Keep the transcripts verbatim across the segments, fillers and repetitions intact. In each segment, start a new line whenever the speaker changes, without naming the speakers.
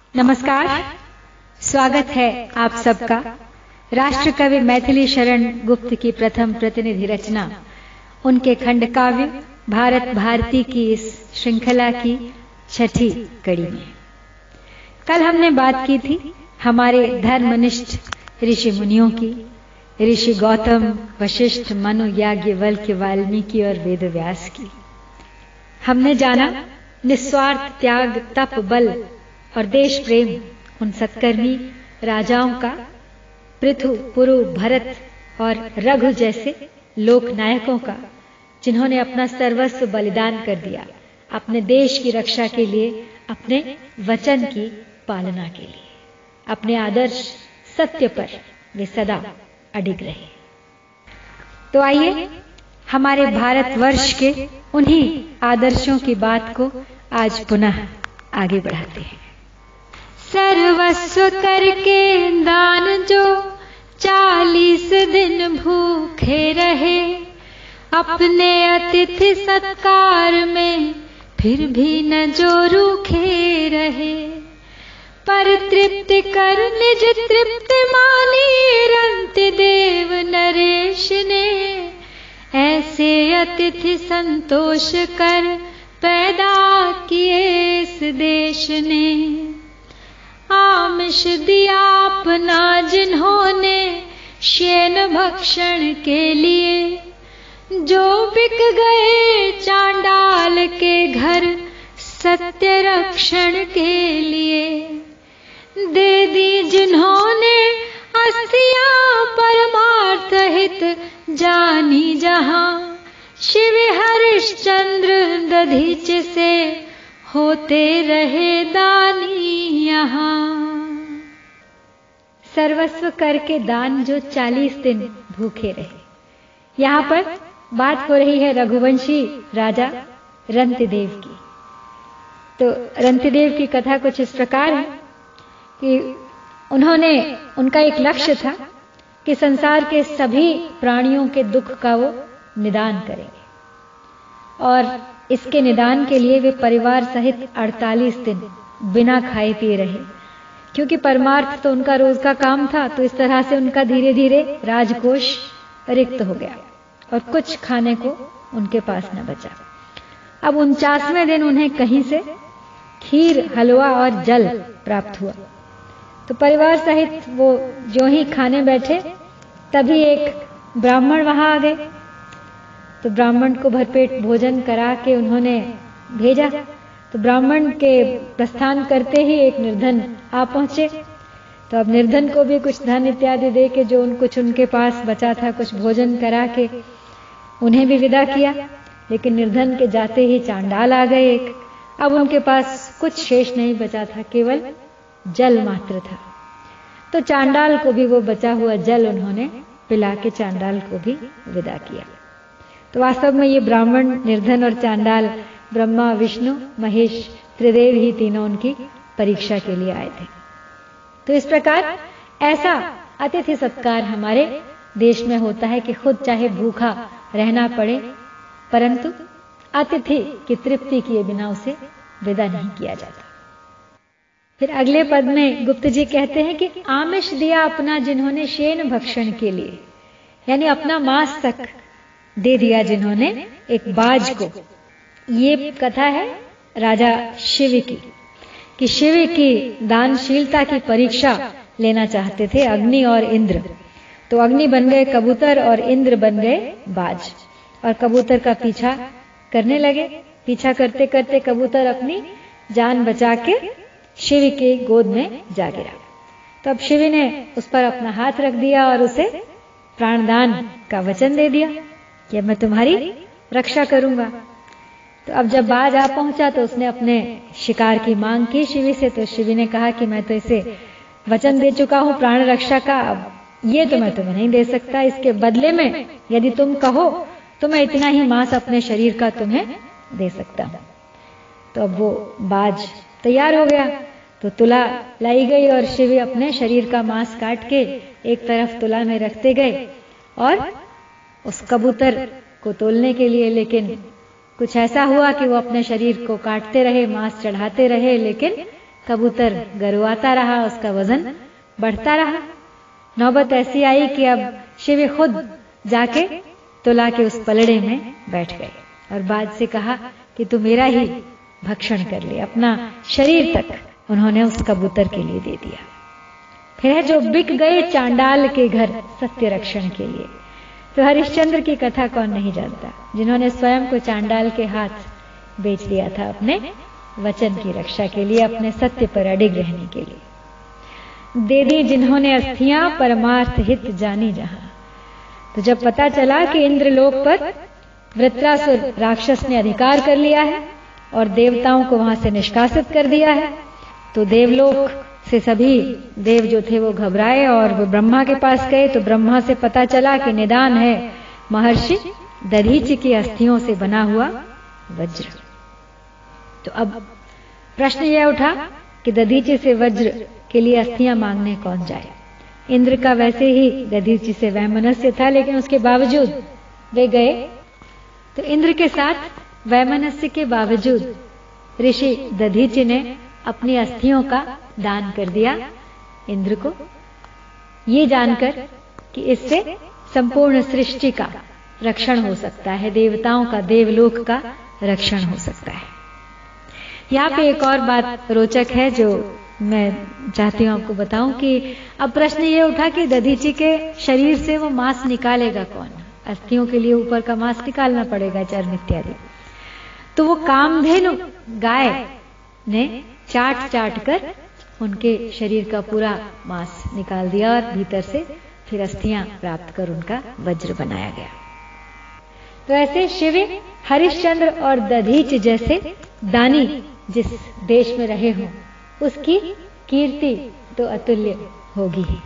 नमस्कार, स्वागत है आप सबका राष्ट्र कवि मैथिली शरण गुप्त की प्रथम प्रतिनिधि रचना उनके खंड काव्य भारत भारती की इस श्रृंखला की छठी कड़ी में। कल हमने बात की थी हमारे धर्मनिष्ठ ऋषि मुनियों की, ऋषि गौतम, वशिष्ठ, मनु, याज्ञवल्क्य, वाल्मीकि और वेदव्यास की। हमने जाना निस्वार्थ त्याग, तप, बल और देश प्रेम उन सत्कर्मी राजाओं का, पृथु, पुरु, भरत और रघु जैसे लोक नायकों का, जिन्होंने अपना सर्वस्व बलिदान कर दिया अपने देश की रक्षा के लिए, अपने वचन की पालना के लिए। अपने आदर्श सत्य पर वे सदा अडिग रहे। तो आइए हमारे भारतवर्ष के उन्हीं आदर्शों की बात को आज पुनः आगे बढ़ाते हैं। सर्वस्व करके दान जो चालीस दिन भूखे रहे, अपने अतिथि सत्कार में फिर भी न जो रूखे रहे, पर तृप्ति कर निज तृप्ति मानी रंति देव नरेश ने, ऐसे अतिथि संतोष कर पैदा किए इस देश ने। आमिष दिया अपना जिन्होंने शेन भक्षण के लिए, जो बिक गए चांडाल के घर सत्य रक्षण के लिए। दे दी जिन्होंने अस्थियां परमार्थ हित जानी जहां, शिव हरिश्चंद्र दधीच से होते रहे दानी यहाँ। सर्वस्व करके दान जो चालीस दिन भूखे रहे। यहाँ पर बात हो रही है रघुवंशी राजा रंतिदेव की। तो रंतिदेव की कथा कुछ इस प्रकार है कि उन्होंने, उनका एक लक्ष्य था कि संसार के सभी प्राणियों के दुख का वो निदान करेंगे, और इसके निदान के लिए वे परिवार सहित अड़तालीस दिन बिना खाए पिए रहे, क्योंकि परमार्थ तो उनका रोज का काम था। तो इस तरह से उनका धीरे धीरे राजकोष रिक्त हो गया और कुछ खाने को उनके पास न बचा। अब उनचासवें दिन उन्हें कहीं से खीर, हलवा और जल प्राप्त हुआ। तो परिवार सहित वो जो ही खाने बैठे, तभी एक ब्राह्मण वहां आ गए। तो ब्राह्मण को भरपेट भोजन करा के उन्होंने भेजा। तो ब्राह्मण के प्रस्थान करते ही एक निर्धन आ पहुंचे। तो अब निर्धन को भी कुछ धन इत्यादि दे के, जो उन कुछ उनके पास बचा था, कुछ भोजन करा के उन्हें भी विदा किया। लेकिन निर्धन के जाते ही चांडाल आ गए एक। अब उनके पास कुछ शेष नहीं बचा था, केवल जल मात्र था। तो चांडाल को भी वो बचा हुआ जल उन्होंने पिला के चांडाल को भी विदा किया। तो वास्तव में ये ब्राह्मण, निर्धन और चांडाल ब्रह्मा, विष्णु, महेश, त्रिदेव ही तीनों उनकी परीक्षा के लिए आए थे। तो इस प्रकार ऐसा अतिथि सत्कार हमारे देश में होता है कि खुद चाहे भूखा रहना पड़े, परंतु अतिथि की तृप्ति किए बिना उसे विदा नहीं किया जाता। फिर अगले पद में गुप्त जी कहते हैं कि आमिष दिया अपना जिन्होंने शेन भक्षण के लिए, यानी अपना मांस तक दे दिया जिन्होंने एक बाज को। ये कथा है राजा शिव की, कि शिव की दानशीलता की परीक्षा लेना चाहते थे अग्नि और इंद्र। तो अग्नि बन गए कबूतर और इंद्र बन गए बाज, और कबूतर का पीछा करने लगे। पीछा करते करते कबूतर अपनी जान बचा के शिव के गोद में जा गिरा। तो अब शिव ने उस पर अपना हाथ रख दिया और उसे प्राणदान का वचन दे दिया कि मैं तुम्हारी रक्षा करूंगा। तो अब जब बाज आ पहुंचा तो उसने अपने शिकार की मांग की शिव से। तो शिव ने कहा कि मैं तो इसे वचन दे चुका हूं प्राण रक्षा का, अब ये तो मैं तुम्हें नहीं दे सकता। इसके बदले में यदि तुम कहो तो मैं इतना ही मांस अपने शरीर का तुम्हें दे सकता हूं। तो अब वो बाज तैयार हो गया। तो तुला लाई गई और शिव अपने शरीर का मांस काट के एक तरफ तुला में रखते गए और उस कबूतर को तोलने के लिए। लेकिन कुछ ऐसा हुआ कि वो अपने शरीर को काटते रहे, मांस चढ़ाते रहे, लेकिन कबूतर गरुआता रहा, उसका वजन बढ़ता रहा। नौबत ऐसी आई कि अब शिव खुद जाके तुला के उस पलड़े में बैठ गए और बाद से कहा कि तू मेरा ही भक्षण कर ले। अपना शरीर तक उन्होंने उस कबूतर के लिए दे दिया। फिर है जो बिक गए चांडाल के घर सत्य रक्षण के लिए। तो हरिश्चंद्र की कथा कौन नहीं जानता, जिन्होंने स्वयं को चांडाल के हाथ बेच दिया था अपने वचन की रक्षा के लिए, अपने सत्य पर अडिग रहने के लिए। दे दी जिन्होंने अस्थियां परमार्थ हित जानी जहां। तो जब पता चला कि इंद्रलोक पर वृत्रासुर राक्षस ने अधिकार कर लिया है और देवताओं को वहां से निष्कासित कर दिया है, तो देवलोक से सभी देव जो थे वो घबराए और वो ब्रह्मा के पास गए। तो ब्रह्मा से पता चला कि निदान है महर्षि दधीचि की अस्थियों से बना हुआ वज्र। तो अब प्रश्न यह उठा कि दधीचि से वज्र के लिए अस्थियां मांगने कौन जाए। इंद्र का वैसे ही दधीचि से वैमनस्य था, लेकिन उसके बावजूद वे गए। तो इंद्र के साथ वैमनस्य के बावजूद ऋषि दधीचि ने अपनी अस्थियों का दान कर दिया इंद्र को, ये जानकर कि इससे संपूर्ण सृष्टि का रक्षण हो सकता है, देवताओं का, देवलोक का रक्षण हो सकता है। यहाँ पे एक और बात रोचक है जो मैं चाहती हूं आपको बताऊं कि अब प्रश्न ये उठा कि दधीचि के शरीर से वो मांस निकालेगा कौन। अस्थियों के लिए ऊपर का मांस निकालना पड़ेगा, चर्म इत्यादि। तो वो कामधेनु गाय ने चाट चाट कर उनके शरीर का पूरा मांस निकाल दिया और भीतर से फिर अस्थियां प्राप्त कर उनका वज्र बनाया गया। तो ऐसे शिव, हरिश्चंद्र और दधीचि जैसे दानी जिस देश में रहे हों, उसकी कीर्ति तो अतुल्य होगी ही।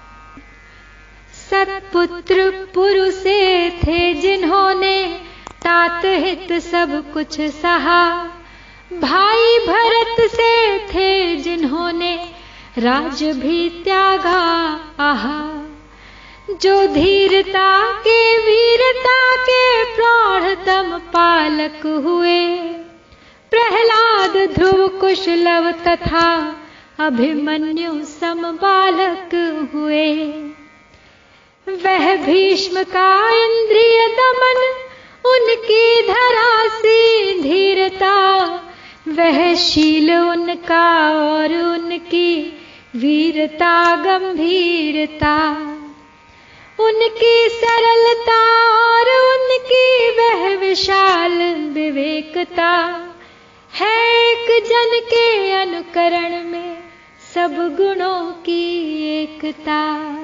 सत्पुत्र पुरुषे थे जिन्होंने तात हित सब कुछ सहा। भाई भरत से थे जिन्होंने राज भी त्यागा आहा। जो धीरता के वीरता के प्रौढ़तम पालक हुए। प्रहलाद ध्रुव कुशलव तथा अभिमन्यु सम बालक हुए। वह भीष्म का इंद्रिय दमन उनकी धरासी धीरता। वह शील उनका और उनकी वीरता गंभीरता। उनकी सरलता और उनकी वह विशाल विवेकता है। एक जन के अनुकरण में सब गुणों की एकता।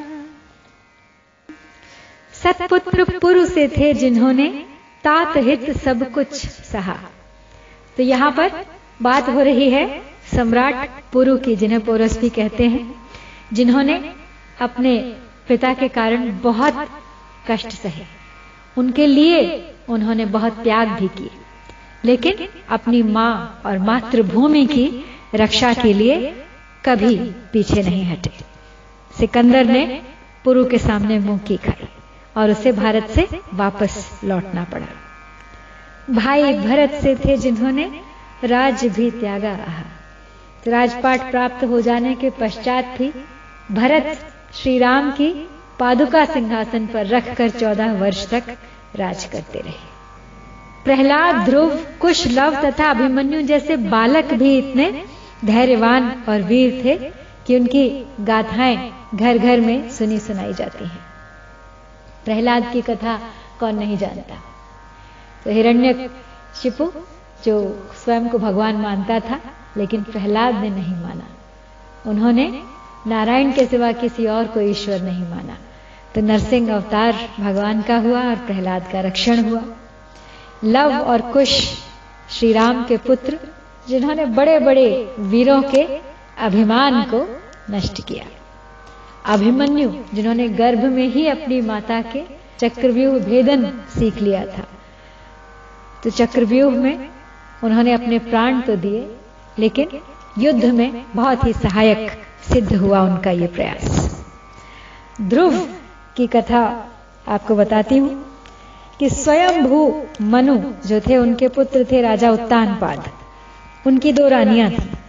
सत्पुत्र पुरुष से थे जिन्होंने तात हित सब कुछ सहा। तो यहां पर बात हो रही है सम्राट पुरु की, जिन्हें पौरस भी कहते हैं, जिन्होंने अपने पिता के कारण बहुत कष्ट सहे। उनके लिए उन्होंने बहुत त्याग भी किए, लेकिन अपनी मां और मातृभूमि की रक्षा के लिए कभी पीछे नहीं हटे। सिकंदर ने पुरु के सामने मुंह की खाई और उसे भारत से वापस लौटना पड़ा। भाई भरत से थे जिन्होंने राज भी त्यागा आहा। तो राजपाट प्राप्त हो जाने के पश्चात भी भरत श्री राम की पादुका सिंहासन पर रखकर चौदह वर्ष तक राज करते रहे। प्रहलाद, ध्रुव, कुश, लव तथा अभिमन्यु जैसे बालक भी इतने धैर्यवान और वीर थे कि उनकी गाथाएं घर घर में सुनी सुनाई जाती हैं। प्रहलाद की कथा कौन नहीं जानता। तो हिरण्यकशिपु जो स्वयं को भगवान मानता था, लेकिन प्रहलाद ने नहीं माना। उन्होंने नारायण के सिवा किसी और को ईश्वर नहीं माना। तो नरसिंह अवतार भगवान का हुआ और प्रहलाद का रक्षण हुआ। लव और कुश श्री राम के पुत्र, जिन्होंने बड़े बड़े वीरों के अभिमान को नष्ट किया। अभिमन्यु, जिन्होंने गर्भ में ही अपनी माता के चक्रव्यूह भेदन सीख लिया था। तो चक्रव्यूह में उन्होंने अपने प्राण तो दिए, लेकिन युद्ध में बहुत ही सहायक सिद्ध हुआ उनका ये प्रयास। ध्रुव की कथा आपको बताती हूं कि स्वयंभू मनु जो थे, उनके पुत्र थे राजा उत्तानपाद। उनकी दो रानियां थी,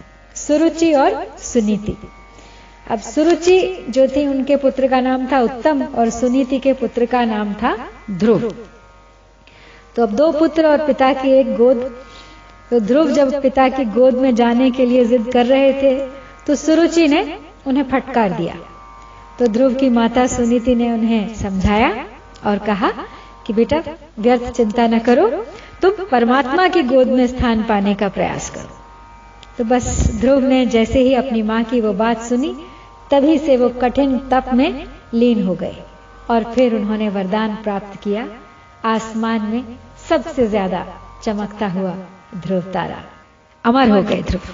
सुरुचि और सुनीति। अब सुरुचि जो थी उनके पुत्र का नाम था उत्तम और सुनीति के पुत्र का नाम था ध्रुव। तो अब दो पुत्र और पिता की एक गोद। तो ध्रुव जब पिता की गोद में जाने के लिए जिद कर रहे थे तो सुरुचि ने उन्हें फटकार दिया। तो ध्रुव की माता सुनीति ने उन्हें समझाया और कहा कि बेटा व्यर्थ चिंता न करो, तुम परमात्मा की गोद में स्थान पाने का प्रयास करो। तो बस ध्रुव ने जैसे ही अपनी मां की वो बात सुनी तभी से वो कठिन तप में लीन हो गए और फिर उन्होंने वरदान प्राप्त किया, आसमान में सबसे ज्यादा चमकता हुआ ध्रुव तारा। अमर हो गए ध्रुव।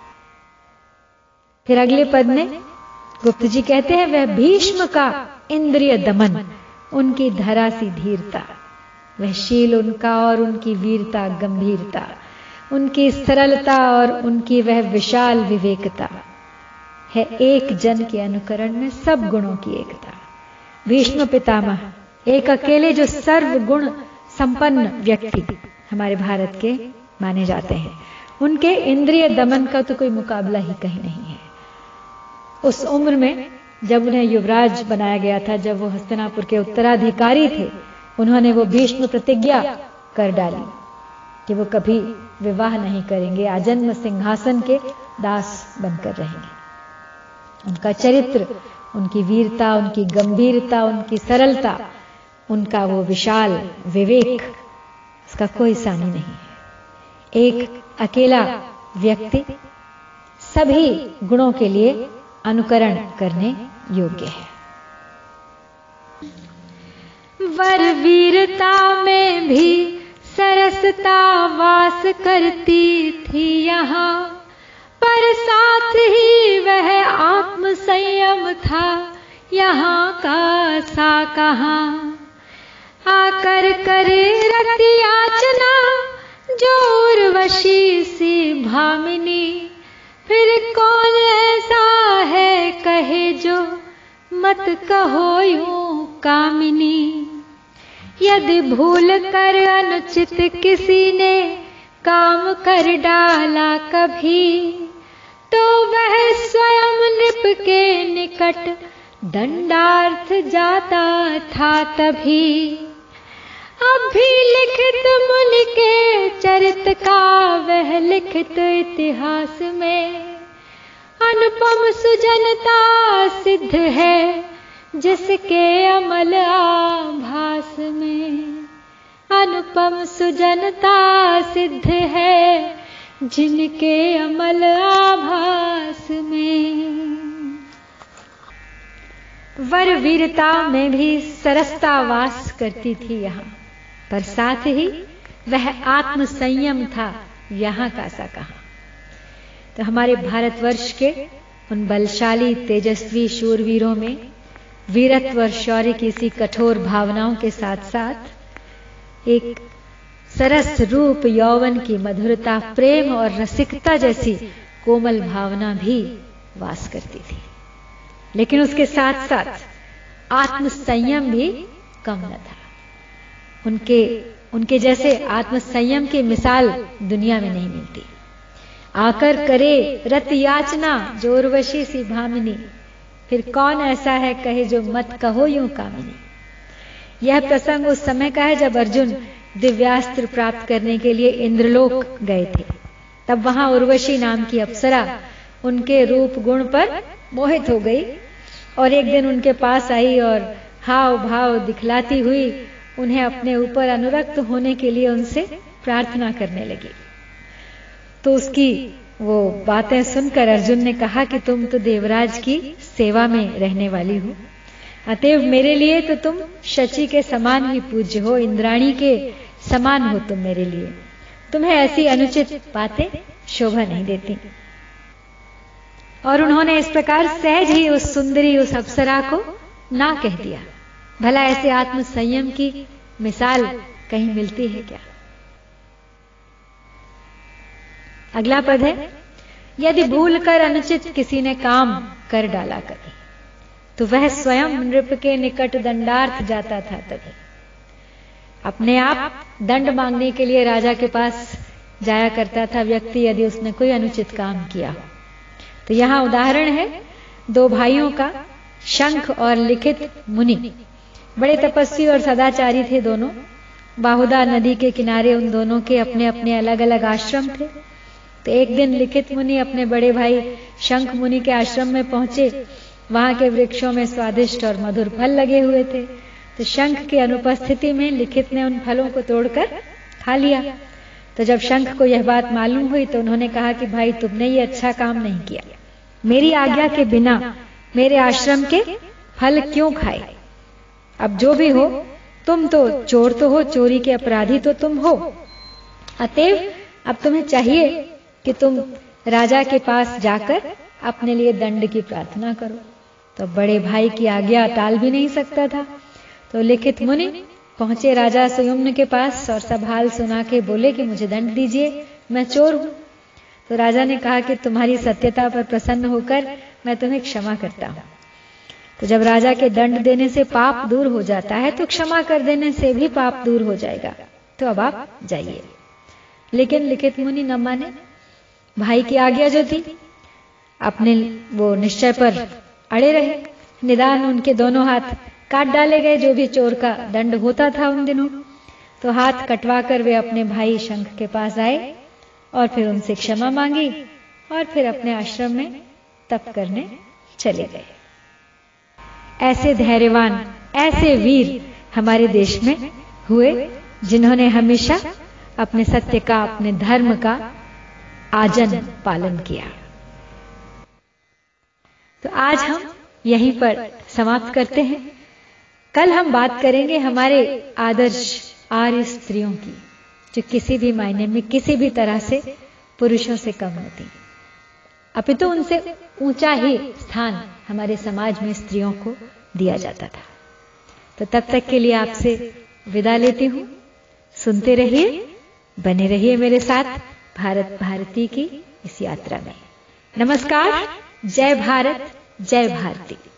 फिर अगले पद में गुप्त जी कहते हैं, वह भीष्म का इंद्रिय दमन, उनकी धरा सी धीरता, वह शील उनका और उनकी वीरता गंभीरता, उनकी सरलता और उनकी वह विशाल विवेकता है एक जन के अनुकरण में सब गुणों की एकता। भीष्म पितामह एक अकेले जो सर्व गुण संपन्न व्यक्ति हमारे भारत के माने जाते हैं। उनके इंद्रिय दमन का तो कोई मुकाबला ही कहीं नहीं है। उस उम्र में जब उन्हें युवराज बनाया गया था, जब वो हस्तिनापुर के उत्तराधिकारी थे, उन्होंने वो भीष्म प्रतिज्ञा कर डाली कि वो कभी विवाह नहीं करेंगे, आजन्म सिंहासन के दास बनकर रहेंगे। उनका चरित्र, उनकी वीरता, उनकी गंभीरता, उनकी सरलता, उनका वो विशाल विवेक, उसका कोई सानी नहीं है। एक अकेला व्यक्ति सभी गुणों के लिए अनुकरण करने योग्य है। वर वीरता में भी सरसता वास करती थी यहाँ, पर साथ ही वह आत्म संयम था यहाँ का सा कहाँ। आकर करे रति याचना जो उर्वशी सी भामिनी, फिर कौन ऐसा है कहे जो मत कहो यूं कामिनी। यदि भूल कर अनुचित किसी ने काम कर डाला कभी, तो वह स्वयं नृप के निकट दंडार्थ जाता था तभी। अब भी लिखित मुनि के चरित का वह लिखित इतिहास में, अनुपम सुजनता सिद्ध है जिसके अमल आभास में। अनुपम सुजनता सिद्ध है जिनके अमल आभास में। वर वीरता में भी सरसता वास करती थी यहाँ, पर साथ ही वह आत्म संयम था यहाँ का सा कहाँ। तो हमारे भारतवर्ष के उन बलशाली तेजस्वी शूरवीरों में वीरत्व और शौर्य की सी कठोर भावनाओं के साथ साथ एक सरस रूप, यौवन की मधुरता, प्रेम और रसिकता जैसी कोमल भावना भी वास करती थी। लेकिन उसके साथ साथ आत्म संयम भी कम न था। उनके उनके जैसे आत्म संयम की मिसाल दुनिया में नहीं मिलती। आकर करे रत याचना जो उर्वशी सी भामिनी, फिर कौन ऐसा है कहे जो मत कहो यूं कामिनी। यह प्रसंग उस समय का है जब अर्जुन दिव्यास्त्र प्राप्त करने के लिए इंद्रलोक गए थे। तब वहां उर्वशी नाम की अप्सरा उनके रूप गुण पर मोहित हो गई और एक दिन उनके पास आई और हाव भाव दिखलाती हुई उन्हें अपने ऊपर अनुरक्त होने के लिए उनसे प्रार्थना करने लगी। तो उसकी वो बातें सुनकर अर्जुन ने कहा कि तुम तो देवराज की सेवा में रहने वाली हो, अतएव मेरे लिए तो तुम शची के समान ही पूज्य हो, इंद्राणी के समान हो तुम मेरे लिए। तुम्हें ऐसी अनुचित बातें शोभा नहीं देती। और उन्होंने इस प्रकार सहज ही उस सुंदरी, उस अप्सरा को ना कह दिया। भला ऐसे आत्म संयम की मिसाल कहीं मिलती है क्या? अगला पद है, यदि भूल कर अनुचित किसी ने काम कर डाला कभी, तो वह स्वयं नृप के निकट दंडार्थ जाता था तभी। अपने आप दंड मांगने के लिए राजा के पास जाया करता था व्यक्ति, यदि उसने कोई अनुचित काम किया हो। तो यहाँ उदाहरण है दो भाइयों का, शंख और लिखित मुनि। बड़े तपस्वी और सदाचारी थे दोनों। बाहुदा नदी के किनारे उन दोनों के अपने अपने अलग अलग आश्रम थे। तो एक दिन लिखित मुनि अपने बड़े भाई शंख मुनि के आश्रम में पहुंचे। वहां के वृक्षों में स्वादिष्ट और मधुर फल लगे हुए थे। तो शंख की अनुपस्थिति में लिखित ने उन फलों को तोड़कर खा लिया। तो जब शंख को यह बात मालूम हुई तो उन्होंने कहा कि भाई, तुमने ये अच्छा काम नहीं किया। मेरी आज्ञा के बिना मेरे आश्रम के फल क्यों खाए? अब जो भी हो, तुम तो चोर तो हो, चोरी के अपराधी तो तुम हो। अतएव अब तुम्हें चाहिए कि तुम राजा के पास जाकर अपने लिए दंड की प्रार्थना करो। तो बड़े भाई की आज्ञा टाल भी नहीं सकता था। तो लिखित मुनि पहुंचे राजा सुयम्न के पास और सब हाल सुना के बोले कि मुझे दंड दीजिए, मैं चोर हूं। तो राजा ने कहा कि तुम्हारी सत्यता पर प्रसन्न होकर मैं तुम्हें क्षमा करता हूं। तो जब राजा के दंड देने से पाप दूर हो जाता है तो क्षमा कर देने से भी पाप दूर हो जाएगा। तो अब आप जाइए। लेकिन लिखित मुनि न माने। भाई की आज्ञा जो थी, अपने वो निश्चय पर अड़े रहे। निदान उनके दोनों हाथ काट डाले गए, जो भी चोर का दंड होता था उन दिनों। तो हाथ कटवाकर वे अपने भाई शंख के पास आए और फिर उनसे क्षमा मांगी और फिर अपने आश्रम में तप करने चले गए। ऐसे धैर्यवान, ऐसे वीर हमारे देश में हुए जिन्होंने हमेशा अपने सत्य का, अपने धर्म का आजन पालन किया। तो आज हम यहीं पर समाप्त करते हैं। कल हम बात करेंगे हमारे आदर्श आर्य स्त्रियों की, जो किसी भी मायने में, किसी भी तरह से पुरुषों से कम होती, अपितु उनसे ऊंचा ही स्थान हमारे समाज में स्त्रियों को दिया जाता था। तो तब तक के लिए आपसे विदा लेती हूं। सुनते रहिए, बने रहिए मेरे साथ भारत भारती की इस यात्रा में। नमस्कार। जय भारत, जय भारती।